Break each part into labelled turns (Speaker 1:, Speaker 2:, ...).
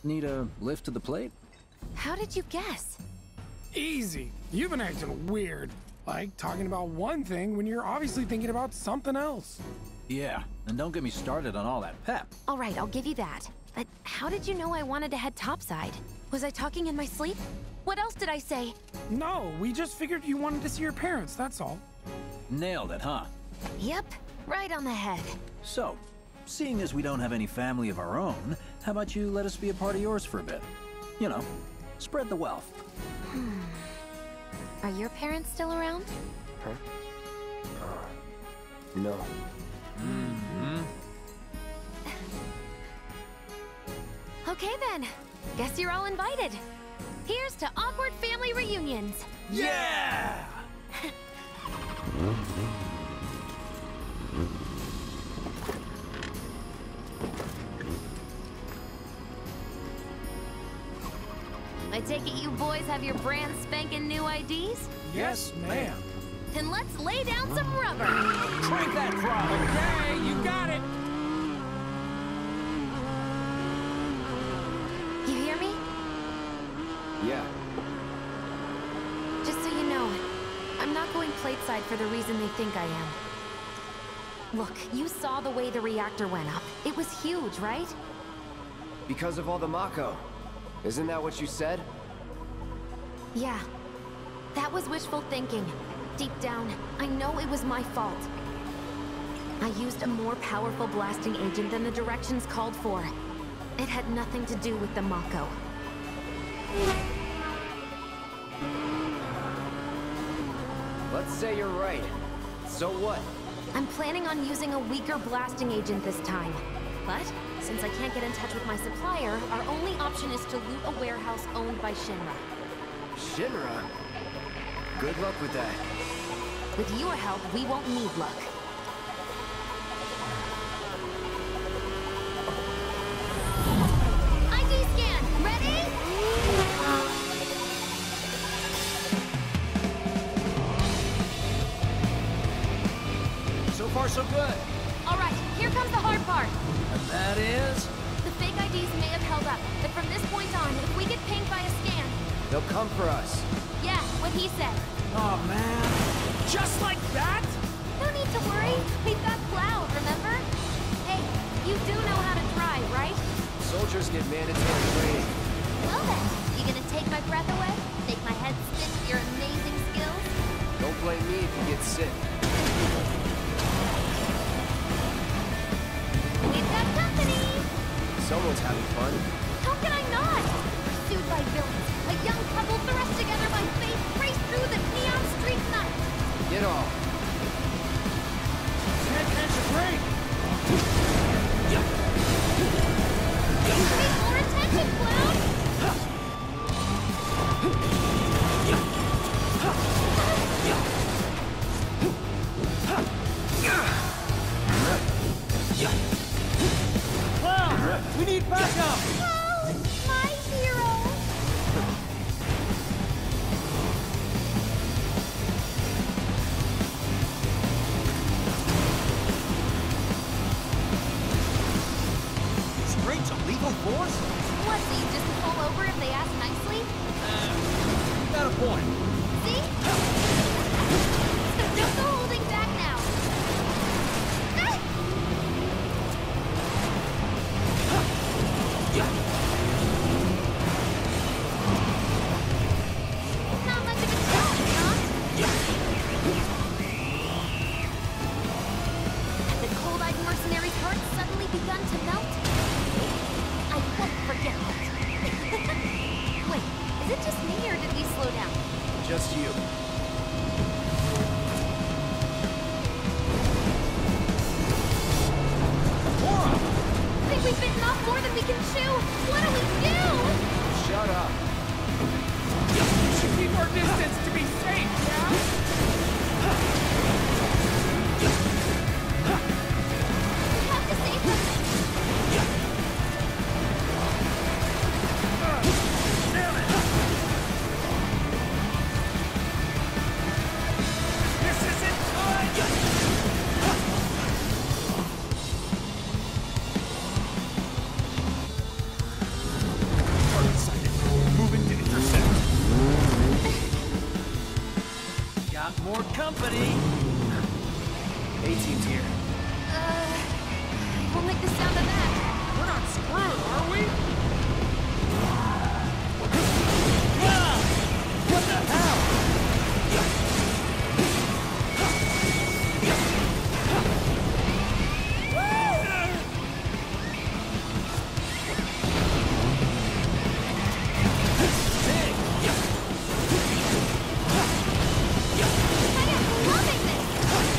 Speaker 1: Need a lift to the plate?
Speaker 2: How did you guess?
Speaker 3: Easy. You've been acting weird. Like talking about one thing when you're obviously thinking about something else.
Speaker 1: Yeah, and don't get me started on all that pep.
Speaker 2: All right, I'll give you that. But how did you know I wanted to head topside? Was I talking in my sleep? What else did I say?
Speaker 3: No, we just figured you wanted to see your parents, that's all.
Speaker 1: Nailed it, huh?
Speaker 2: Yep, right on the head.
Speaker 1: So, seeing as we don't have any family of our own, how about you let us be a part of yours for a bit? You know, spread the wealth.
Speaker 2: Are your parents still around?
Speaker 4: Huh? No.
Speaker 2: Okay then. Guess you're all invited. Here's to awkward family reunions.
Speaker 1: Yeah!
Speaker 2: I take it you boys have your brand spanking new IDs?
Speaker 3: Yes, ma'am.
Speaker 2: Then let's lay down some rubber.
Speaker 1: Crank that throttle!
Speaker 3: Okay, you got it.
Speaker 2: You hear me?
Speaker 4: Yeah.
Speaker 2: Just so you know, I'm not going plateside for the reason they think I am. Look, you saw the way the reactor went up. It was huge, right?
Speaker 4: Because of all the Mako. Isn't that what you said?
Speaker 2: Yeah. That was wishful thinking. Deep down, I know it was my fault. I used a more powerful blasting agent than the directions called for. It had nothing to do with the Mako.
Speaker 4: Let's say you're right. So what?
Speaker 2: I'm planning on using a weaker blasting agent this time. But, since I can't get in touch with my supplier, our only option is to loot a warehouse owned by Shinra.
Speaker 4: Shinra? Good luck with that.
Speaker 2: With your help, we won't need luck. ID scan! Ready?
Speaker 1: So far, so good.
Speaker 2: Alright, here comes the hard part.
Speaker 1: And that is...
Speaker 2: The fake IDs may have held up, but from this point on, if we get pinged by a scan...
Speaker 4: They'll come for us.
Speaker 2: Yeah, what he said.
Speaker 1: Oh, man.
Speaker 3: Just like that?
Speaker 2: No need to worry. We've got Cloud, remember? Hey, you do know how to drive, right?
Speaker 4: Soldiers get mandatory training.
Speaker 2: Well then, you gonna take my breath away? Make my head spin with your amazing skills?
Speaker 4: Don't blame me if you get sick.
Speaker 2: We've got company!
Speaker 4: Someone's having fun.
Speaker 2: How can I not? Pursued by villains, a young couple thrust together by fate race through the neon street night.
Speaker 4: Get off.
Speaker 3: Can't catch a break.
Speaker 2: Pay more attention, Cloud!
Speaker 1: Cloud! We need backup!
Speaker 2: Oh, my hero!
Speaker 1: Strange, a lethal force?
Speaker 2: What, so you just pull over if they ask nicely?
Speaker 1: Got a point.
Speaker 2: See? So just go holding back now. Ah! Not much of a challenge, huh? Had the cold-eyed mercenary's heart suddenly begun to melt? I won't forget that. Wait, is it just me or did we slow down?
Speaker 4: Just you.
Speaker 2: I think we've bitten off more than we can chew. What do we do?
Speaker 4: Shut up.
Speaker 3: We should keep our distance to be safe, yeah?
Speaker 2: We have to save them.
Speaker 3: Damn it!
Speaker 1: more company.
Speaker 4: A-Team's here.
Speaker 2: We'll make the sound of that.
Speaker 3: We're not screwed, are we?
Speaker 1: What the hell?
Speaker 2: I am loving this!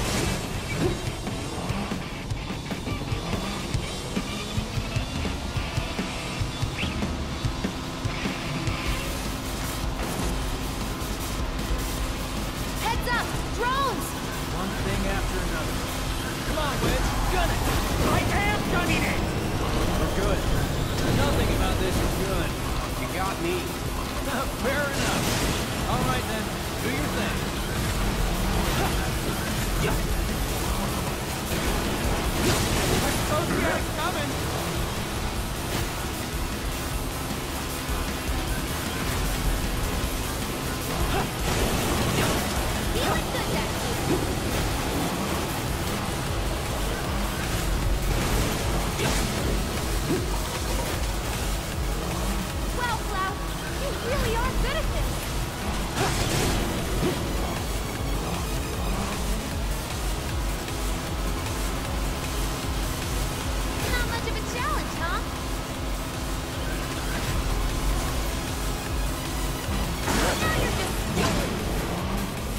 Speaker 2: Heads up! Drones!
Speaker 1: One thing after another. Come on, Wedge, gun it!
Speaker 3: I am gunning it!
Speaker 1: We're good. Nothing about this is good.
Speaker 4: You got me.
Speaker 1: Fair enough. All right then, do your thing. I suppose you had it coming.
Speaker 2: Feeling good, Dexter. Wow, Cloud, you really are good at this. Not much of a challenge, huh? Now you're just silly.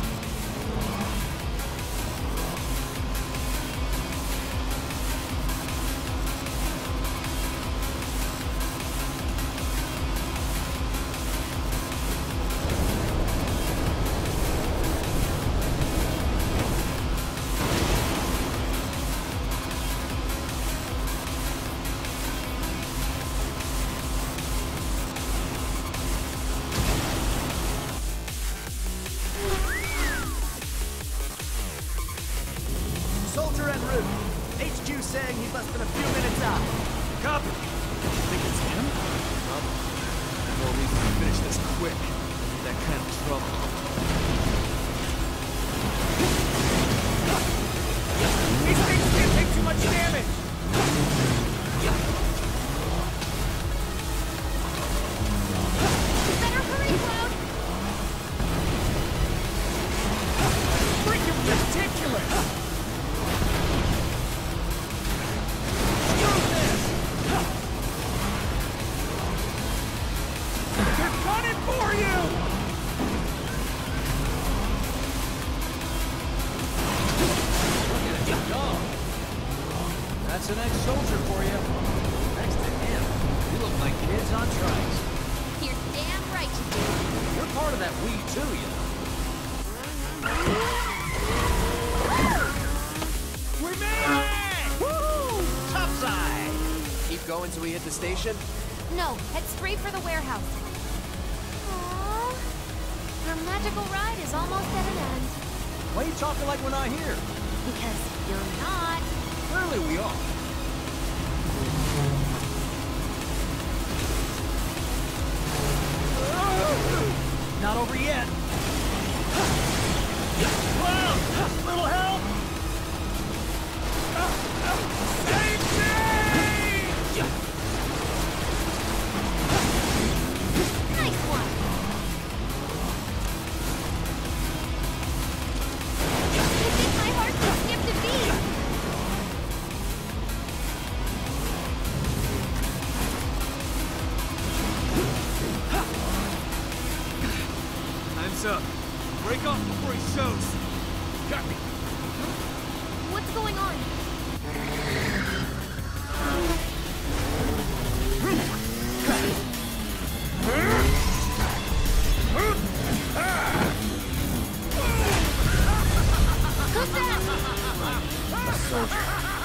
Speaker 4: Soldier en route. HQ saying he's less than a few minutes out. Copy.
Speaker 1: Think it's him?
Speaker 4: No reason to finish this quick. That kind of trouble.
Speaker 3: These things can't take too much damage!
Speaker 2: Better hurry, Cloud.
Speaker 3: Freaking ridiculous! They're gunning for you!
Speaker 1: Look at it go. That's an ex-soldier for you. Next to him, you look like kids on trikes.
Speaker 2: You're damn right you do.
Speaker 1: You're part of that we too, you know.
Speaker 3: We made it!
Speaker 4: Woo! Topside! Keep going till we hit the station?
Speaker 2: No, head straight for the warehouse. Aww. Our magical ride is almost at an end.
Speaker 1: Why are you talking like we're not here?
Speaker 2: Because you're not.
Speaker 1: Clearly we are. Not over yet. Whoa! Little help!
Speaker 3: Save me!
Speaker 2: Nice one. You think my heart just skipped a beat?
Speaker 4: Time's up. Break off before he shows. Got me.
Speaker 2: What's going on? Who's that?
Speaker 1: A soldier.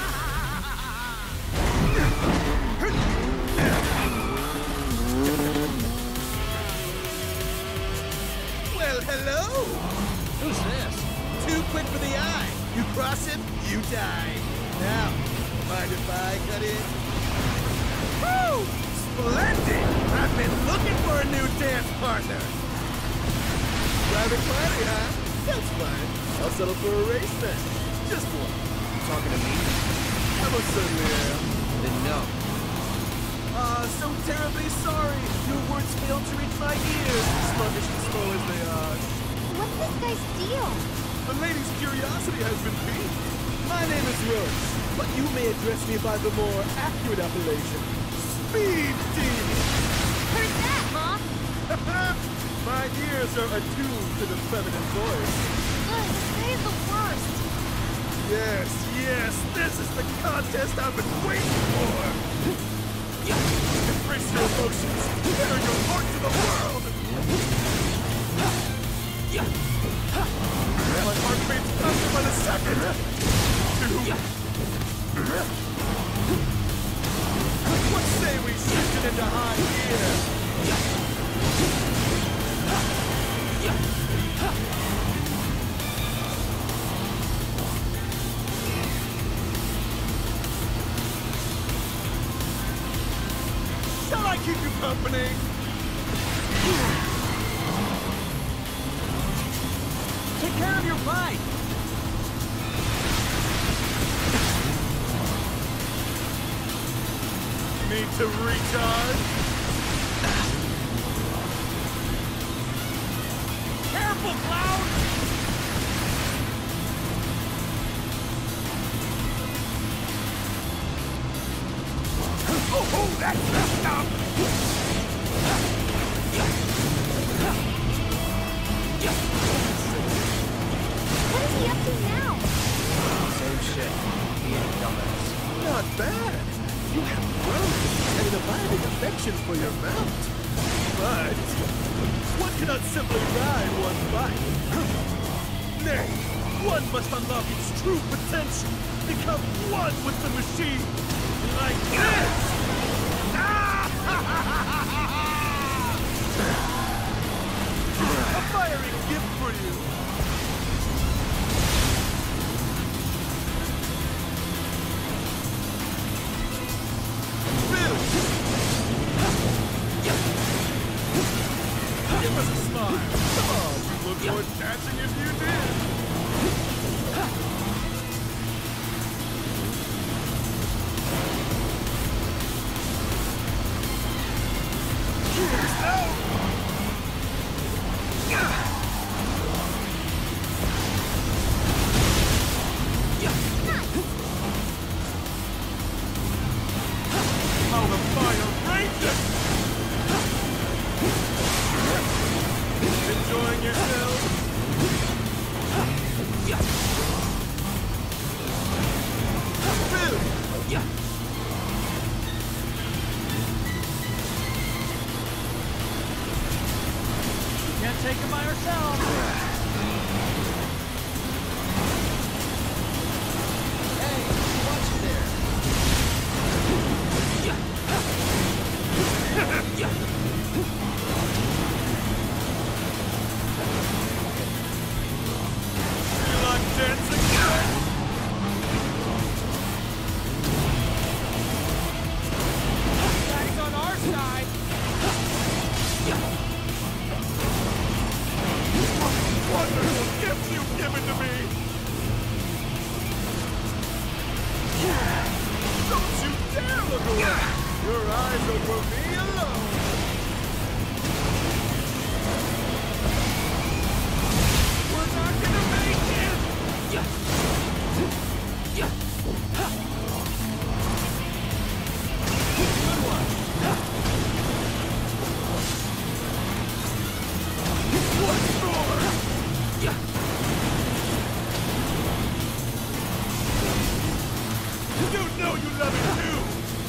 Speaker 5: Well, hello!
Speaker 1: Who's this?
Speaker 5: Too quick for the eye. You cross it, you die. Now, mind if I cut in? Woo! Splendid! I've been looking for a new dance partner. Private party, huh? That's fine. I'll settle for a race then. Just one.
Speaker 4: You talking to me?
Speaker 5: I most certainly am.
Speaker 4: Then no.
Speaker 5: So terribly sorry. Your words failed to reach my ears, sluggish and slow as they are.
Speaker 2: What's this guy's deal?
Speaker 5: The lady's curiosity has been piqued. My name is Rose, but you may address me by the more accurate appellation, Speed Demon.
Speaker 2: Who's that, Mom?
Speaker 5: My ears are attuned to the feminine voice.
Speaker 2: Ugh, this guy is the worst.
Speaker 5: Yes, yes, this is the contest I've been waiting for. Embrace your emotions. Bear your heart to the world. My heart beats faster by the second. 2. What say we shift it into high gear? Shall I keep you company?
Speaker 1: Take care of your bike!
Speaker 5: Need to recharge?
Speaker 1: Careful, Cloud!
Speaker 5: Oh, that's messed up!
Speaker 2: What is he up to now?
Speaker 4: Same shit. He ain't a dumbass.
Speaker 5: Not bad. You have grown and an abiding affection for your mount. But one cannot simply ride one bike. Nay, one must unlock its true potential. Become one with the machine. Like this! A fiery gift for you. Bill! Give us a smile. Come on, you look more dancing if you did. How the fire rages! Enjoying yourself? Bill!
Speaker 1: Can't take it by ourselves!
Speaker 4: Hey, watch it there.
Speaker 5: You like dancing, guy?
Speaker 3: Daddy's on our side.
Speaker 5: Wonderful gift you've given to me! Don't you dare look away! Your eyes are for me alone! We're not gonna make it! Good one! Once more! You know you love it too!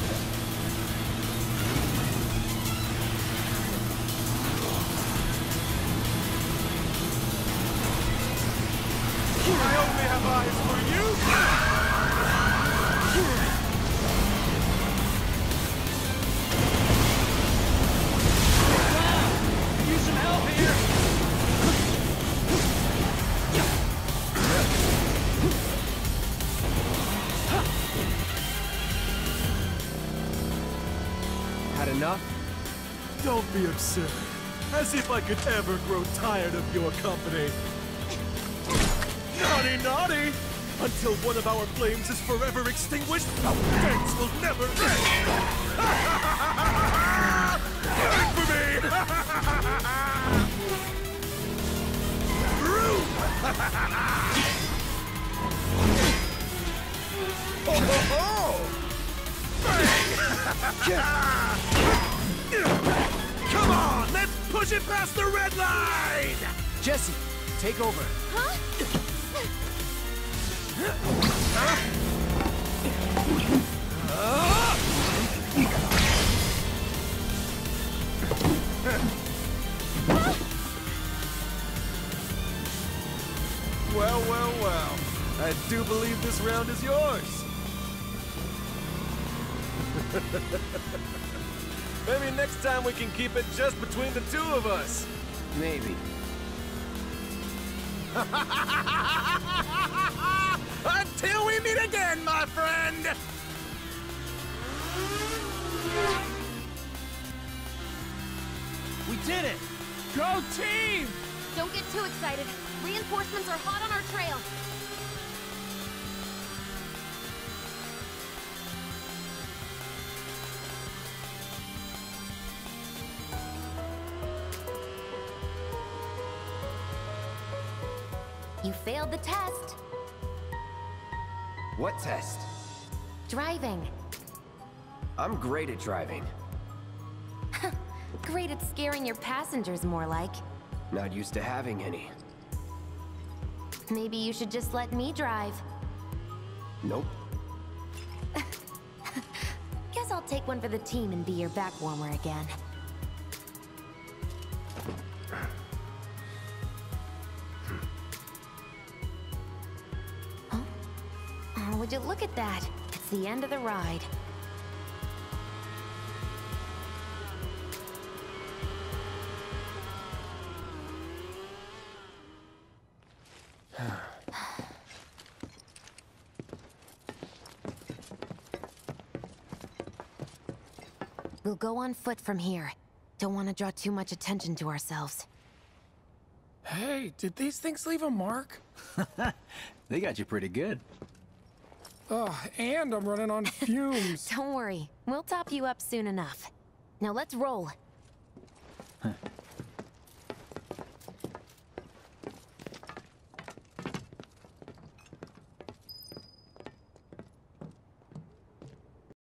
Speaker 5: I only have eyes for you!
Speaker 1: Use some help here!
Speaker 4: Had enough?
Speaker 5: Don't be absurd. As if I could ever grow tired of your company. Naughty, naughty! Until one of our flames is forever extinguished, our thanks will never end! Wait for me! Rude! Ho ho ho! Come on, let's push it past the red line!
Speaker 4: Jesse, take over.
Speaker 2: Huh?
Speaker 4: Well, well, well. I do believe this round is yours. Maybe next time we can keep it just between the two of us. Maybe.
Speaker 5: Until we meet again, my friend!
Speaker 1: We did it!
Speaker 3: Go team!
Speaker 2: Don't get too excited. Reinforcements are hot on our trail. You failed the test.
Speaker 6: What test?
Speaker 2: Driving.
Speaker 6: I'm great at driving.
Speaker 2: Great at scaring your passengers, more like.
Speaker 6: Not used to having any.
Speaker 2: Maybe you should just let me drive.
Speaker 6: Nope.
Speaker 2: Guess I'll take one for the team and be your back warmer again. Oh, would you look at that? It's the end of the ride. We'll go on foot from here. Don't want to draw too much attention to ourselves.
Speaker 3: Hey, did these things leave a mark?
Speaker 1: They got you pretty good.
Speaker 3: Oh, and I'm running on fumes.
Speaker 2: Don't worry, we'll top you up soon enough. Now let's roll.